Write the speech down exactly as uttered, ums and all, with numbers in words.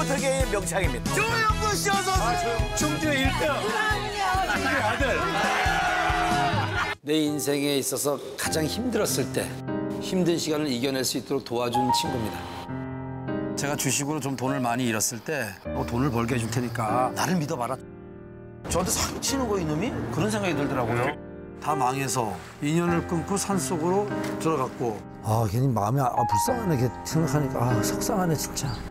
래퍼계의 명창입니다. 조영구 씨 어서 오세요. 충주의 일 등. 충주의 아들. 내 인생에 있어서 가장 힘들었을 때 힘든 시간을 이겨낼 수 있도록 도와준 친구입니다. 제가 주식으로 좀 돈을 많이 잃었을 때 어, 돈을 벌게 해줄 테니까 나를 믿어봐라. 저한테 사기치는 거 이놈이? 그런 생각이 들더라고요. 다 망해서 인연을 끊고 산속으로 들어갔고 아 괜히 마음이 아, 불쌍하네 걔 생각하니까 아 속상하네 진짜.